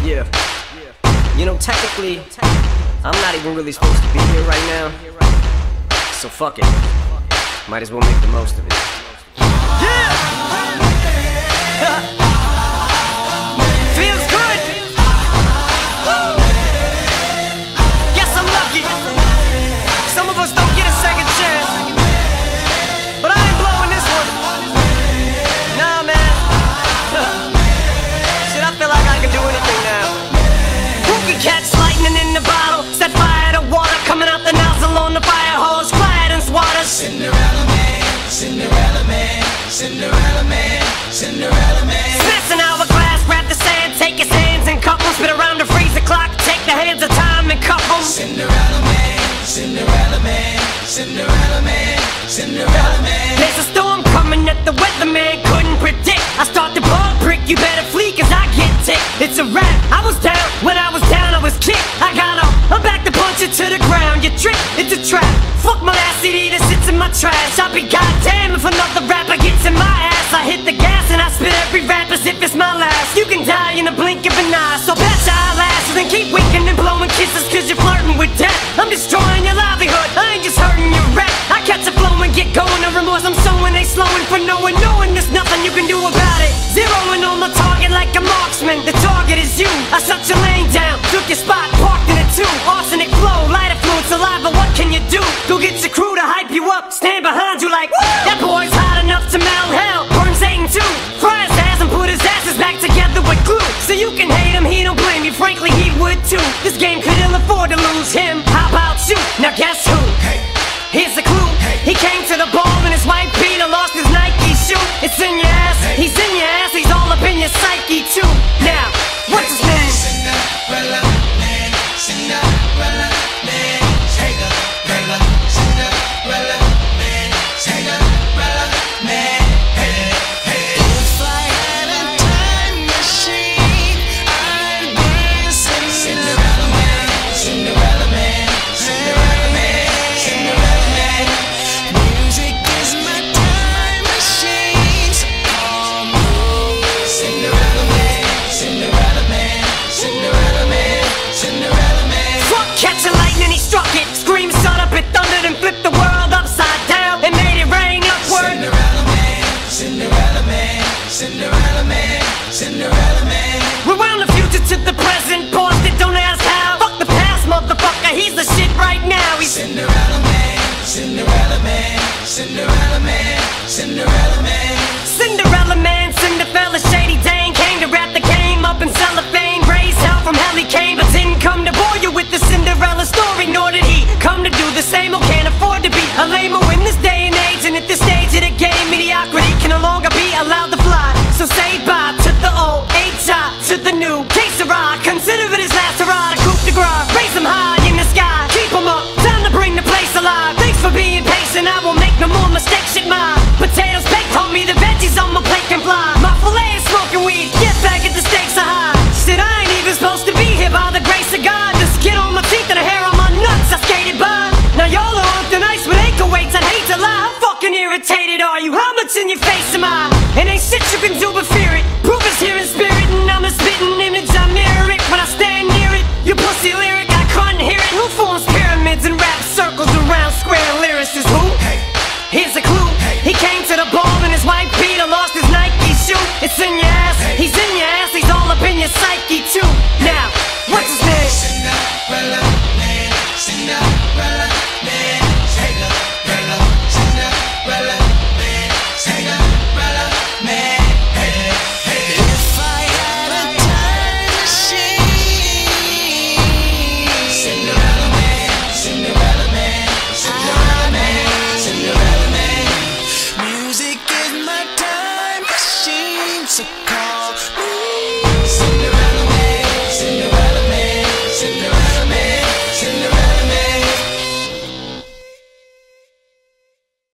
Yeah. You know, technically, I'm not even really supposed to be here right now. So fuck it. Might as well make the most of it. Yeah! Feels good! Woo! Guess I'm lucky. Some of us don't get a second chance. But I ain't blowing this one. Nah, man. Shit, I feel like I can do anything now. Who can catch lightning in the bottle? Set fire to water coming out the nozzle on the fire hose. Quiet and swatters. Cinderella Man, Cinderella Man, Cinderella Man, Cinderella Man. Smash an hourglass, grab the sand, take his hands and cup 'em. Spit around the freezer clock, take the hands of time and cuff 'em. Cinderella Man, Cinderella Man, Cinderella Man, Cinderella Man. There's a storm coming that the weatherman couldn't predict. I start to ball prick, you better flee cause I get ticked. It's a wrap, I was down, when I was down I was kicked. I got up, I'm back to punch it to the ground. You trick, it's a trap. Fuck my last CD that sits in my trash. I'll be goddamn if another rapper gets in my ass. I hit the gas and I spit every rap as if it's my last. You can die in a blink of an eye, so patch your eyelashes and keep winking and blowing kisses cause you're flirting with death. I'm destroying your livelihood, I ain't just hurting your rep. I catch a flow and get going, the remorse I'm sowing, they slowing for knowing there's nothing you can do about it. Zeroing on my target like a marksman, the target is you. I shut your lane down, took your spot, parked in it too. Arsenic flow, lighter fluid, saliva, what can you do? Go get your crew to hype you up, stand behind you like, woo! That boy's hot enough to melt hell, burn Satan too. Fry his ass and put his asses back together with glue. So you can hate him, he don't blame you, frankly he would too. This game could ill afford to lose him, how about you? Now guess who? Hey. Here's the clue, he came to the ball and his white Peter lost his Nike shoe. It's in your ass, he's in your ass, he's all up in your psyche too. Now, what's his name? Cinderella Man, Cinderella Man, Cinderella, Cinderella Man, Cinderella Man. Hey, hey. If I had a time machine, I'd bring Cinderella Man, Cinderella Man, Cinderella Man, Cinderella Man. Music is my time machine, so call me Cinderella Man, Cinderella Man, Cinderella Man, Cinderella Man. Fuck, catch a lightning, he struck it. Scream, son up, it thundered and flipped the world upside down and made it rain upward. Cinderella Man, Cinderella Man, Cinderella Man, Cinderella Man. Rewound the future to the present, paused it, don't ask how. Fuck the past, motherfucker, he's the shit right now. He's Cinderella Man, Cinderella Man, Cinderella Man, Cinderella Man. Cinderella Man, Cinderella, shady Dane. Came to wrap the game up in cellophane. Raised hell from hell he came, but didn't come to bore you with the Cinderella story. Nor did he come to do the same, or can't afford to be a lame-o in this day and age. And at this stage of the game, mediocrity can no longer be allowed to fly. So say bye to the old, H.I. to the new. Case of ride, consider it his last hurrah. To coup de grace, raise him high in the sky. Keep him up, time to bring the place alive. Thanks for being patient, I won't make no more mistakes. Shit, my potatoes baked, homie, the veggies on my plate can fly. My filet is smoking weed, get back at the stakes are high. Shit, I ain't even supposed to be here by the grace of God. The skin on my teeth and the hair on my nuts, I skated by. Now y'all are on thin ice with ankle weights, I'd hate to lie. How fucking irritated are you? How much in your face am I? And ain't shit you can do but fear